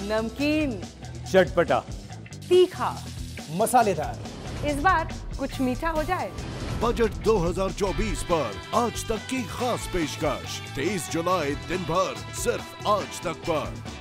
नमकीन, चटपटा, तीखा, मसालेदार। इस बार कुछ मीठा हो जाए। बजट 2024 पर आज तक की खास पेशकश 23 जुलाई दिन भर सिर्फ आज तक पर।